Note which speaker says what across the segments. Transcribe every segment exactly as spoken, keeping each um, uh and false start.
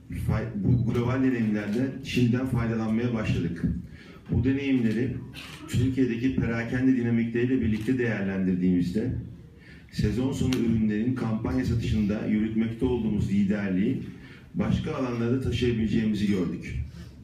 Speaker 1: bu global deneyimlerden şimdiden faydalanmaya başladık. Bu deneyimleri Türkiye'deki perakende dinamikleriyle birlikte değerlendirdiğimizde sezon sonu ürünlerin kampanya satışında yürütmekte olduğumuz liderliği başka alanlarda taşıyabileceğimizi gördük.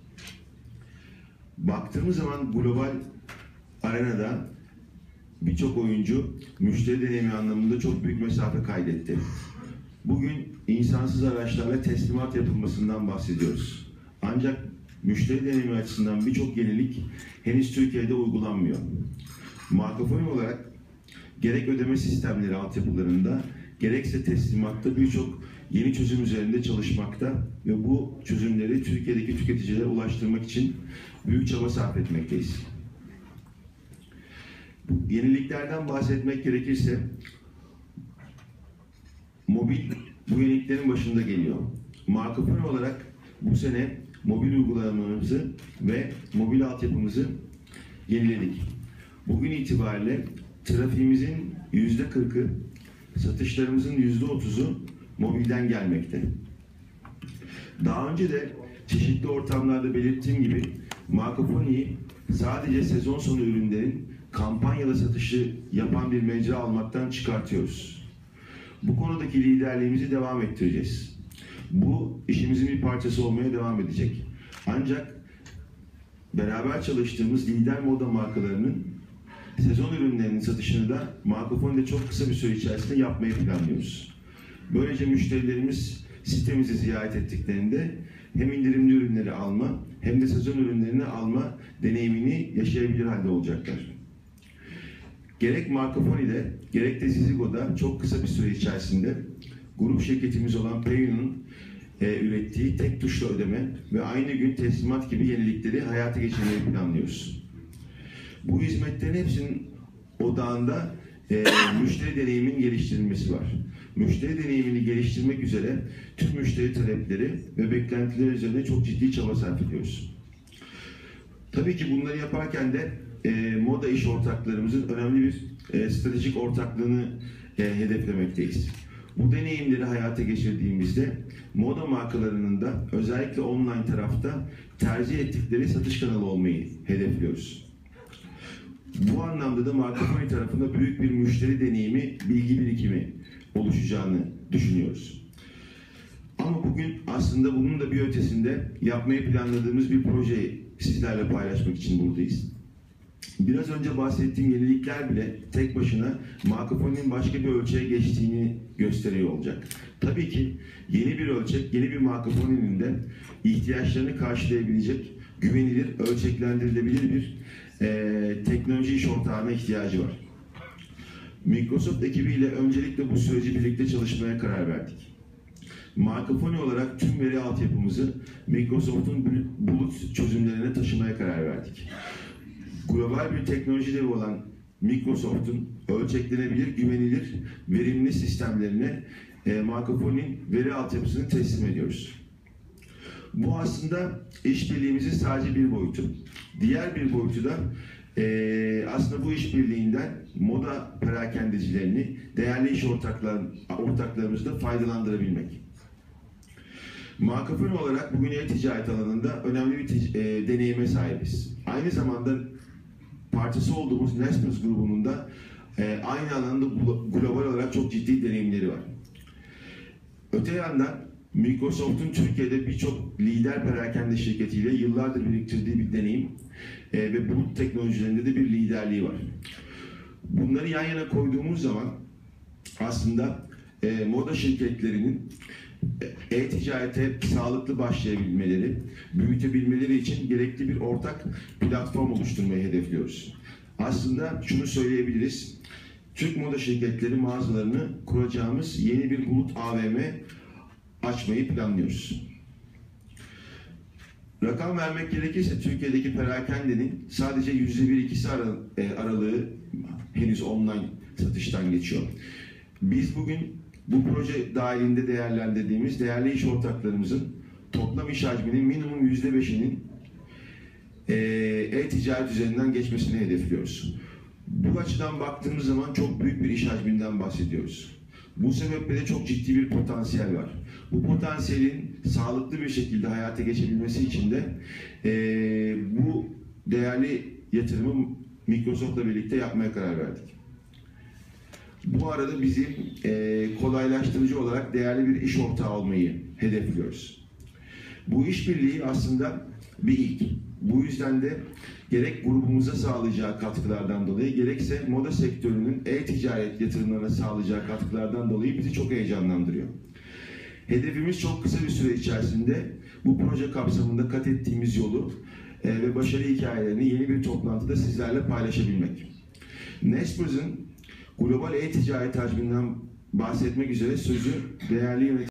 Speaker 1: Baktığımız zaman global arenada birçok oyuncu müşteri deneyimi anlamında çok büyük mesafe kaydetti. Bugün insansız araçlarla teslimat yapılmasından bahsediyoruz. Ancak müşteri deneyimi açısından birçok yenilik henüz Türkiye'de uygulanmıyor. Markafoni olarak gerek ödeme sistemleri altyapılarında gerekse teslimatta birçok yeni çözüm üzerinde çalışmakta ve bu çözümleri Türkiye'deki tüketicilere ulaştırmak için büyük çaba sarf etmekteyiz. Yeniliklerden bahsetmek gerekirse mobil bu yeniliklerin başında geliyor. Markafoni olarak bu sene mobil uygulamamızı ve mobil altyapımızı yeniledik. Bugün itibariyle trafiğimizin yüzde kırkı, satışlarımızın yüzde otuzu mobilden gelmekte. Daha önce de çeşitli ortamlarda belirttiğim gibi Markafoni'yi sadece sezon sonu ürünlerin kampanyalı satışı yapan bir mecra almaktan çıkartıyoruz. Bu konudaki liderliğimizi devam ettireceğiz. Bu işimizin bir parçası olmaya devam edecek. Ancak beraber çalıştığımız lider moda markalarının sezon ürünlerinin satışını da Markafoni'de çok kısa bir süre içerisinde yapmayı planlıyoruz. Böylece müşterilerimiz sitemizi ziyaret ettiklerinde hem indirimli ürünleri alma hem de sezon ürünlerini alma deneyimini yaşayabilir halde olacaklar. Gerek Markafoni'de gerek de Zizigo'da çok kısa bir süre içerisinde grup şirketimiz olan Payun'un e, ürettiği tek tuşla ödeme ve aynı gün teslimat gibi yenilikleri hayata geçirmeyi planlıyoruz. Bu hizmetlerin hepsinin odağında e, müşteri deneyimin geliştirilmesi var. Müşteri deneyimini geliştirmek üzere tüm müşteri talepleri ve beklentiler üzerine çok ciddi çaba sarf ediyoruz. Tabii ki bunları yaparken de e, moda iş ortaklarımızın önemli bir e, stratejik ortaklığını e, hedeflemekteyiz. Bu deneyimleri hayata geçirdiğimizde moda markalarının da özellikle online tarafta tercih ettikleri satış kanalı olmayı hedefliyoruz. Bu anlamda da Markafoni tarafında büyük bir müşteri deneyimi, bilgi birikimi oluşacağını düşünüyoruz. Ama bugün aslında bunun da bir ötesinde yapmayı planladığımız bir projeyi sizlerle paylaşmak için buradayız. Biraz önce bahsettiğim yenilikler bile tek başına Markafoni'nin başka bir ölçeğe geçtiğini gösteriyor olacak. Tabii ki yeni bir ölçek, yeni bir Markafoni'nin de ihtiyaçlarını karşılayabilecek, güvenilir, ölçeklendirilebilir bir e, teknoloji iş ortağına ihtiyacı var. Microsoft ekibiyle öncelikle bu süreci birlikte çalışmaya karar verdik. Markafoni olarak tüm veri altyapımızı Microsoft'un bulut çözümlerine taşımaya karar verdik. Global bir teknoloji devi olan Microsoft'un ölçeklenebilir, güvenilir, verimli sistemlerine e, Markafoni'nin veri altyapısını teslim ediyoruz. Bu aslında işbirliğimizin sadece bir boyutu. Diğer bir boyutu da e, aslında bu işbirliğinden moda perakendecilerini, değerli iş ortaklar, ortaklarımızı da faydalandırabilmek. Markafoni olarak bugün e-ticaret alanında önemli bir e, deneyime sahibiz. Aynı zamanda parçası olduğumuz Naspers grubunun da e, aynı alanda global olarak çok ciddi deneyimleri var. Öte yandan Microsoft'un Türkiye'de birçok lider perakende şirketiyle yıllardır biriktirdiği bir deneyim e, ve bulut teknolojilerinde de bir liderliği var. Bunları yan yana koyduğumuz zaman aslında e, moda şirketlerinin e-ticarete sağlıklı başlayabilmeleri, büyütebilmeleri için gerekli bir ortak platform oluşturmayı hedefliyoruz. Aslında şunu söyleyebiliriz, Türk moda şirketleri mağazalarını kuracağımız yeni bir bulut A V M açmayı planlıyoruz. Rakam vermek gerekirse Türkiye'deki perakendenin sadece yüzde bir ikisi aralığı henüz online satıştan geçiyor. Biz bugün bu proje dahilinde değerlendirdiğimiz değerli iş ortaklarımızın toplam iş hacminin minimum yüzde beşinin e-ticaret üzerinden geçmesini hedefliyoruz. Bu açıdan baktığımız zaman çok büyük bir iş hacminden bahsediyoruz. Bu sebeple de çok ciddi bir potansiyel var. Bu potansiyelin sağlıklı bir şekilde hayata geçebilmesi için de e, bu değerli yatırımı Microsoft'la birlikte yapmaya karar verdik. Bu arada bizim e, kolaylaştırıcı olarak değerli bir iş ortağı olmayı hedefliyoruz. Bu işbirliği aslında bir ilk. Bu yüzden de gerek grubumuza sağlayacağı katkılardan dolayı gerekse moda sektörünün e-ticaret yatırımlarına sağlayacağı katkılardan dolayı bizi çok heyecanlandırıyor. Hedefimiz çok kısa bir süre içerisinde bu proje kapsamında kat ettiğimiz yolu e, ve başarı hikayelerini yeni bir toplantıda sizlerle paylaşabilmek. Naspers global e-ticaret hacminden bahsetmek üzere sözü değerli yöneticilerimize